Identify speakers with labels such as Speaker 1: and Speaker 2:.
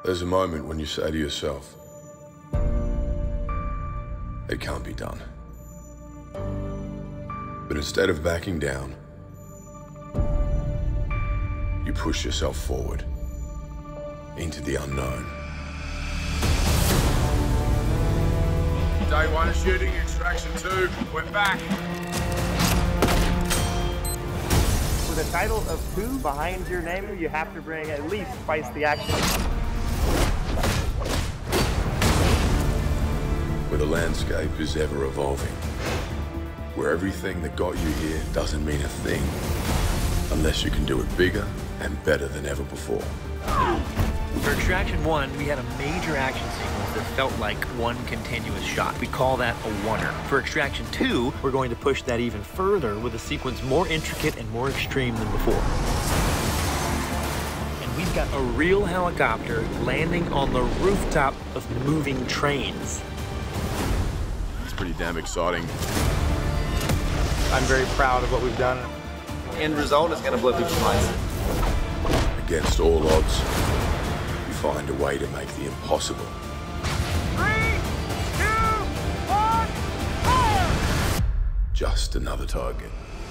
Speaker 1: There's a moment when you say to yourself, it can't be done. But instead of backing down, you push yourself forward into the unknown.
Speaker 2: Day 1 of shooting, Extraction 2, we're back.
Speaker 3: With a title of 2 behind your name, you have to bring at least twice the action.
Speaker 1: Where the landscape is ever evolving. Where everything that got you here doesn't mean a thing unless you can do it bigger and better than ever before.
Speaker 4: For Extraction 1, we had a major action sequence that felt like one continuous shot. We call that a oneer. For Extraction 2, we're going to push that even further with a sequence more intricate and more extreme than before. And we've got a real helicopter landing on the rooftop of moving trains.
Speaker 1: It's pretty damn exciting.
Speaker 3: I'm very proud of what we've done.
Speaker 5: The end result is going to blow people's minds.
Speaker 1: Against all odds, you find a way to make the impossible.
Speaker 2: 3, 2, 1, fire!
Speaker 1: Just another target.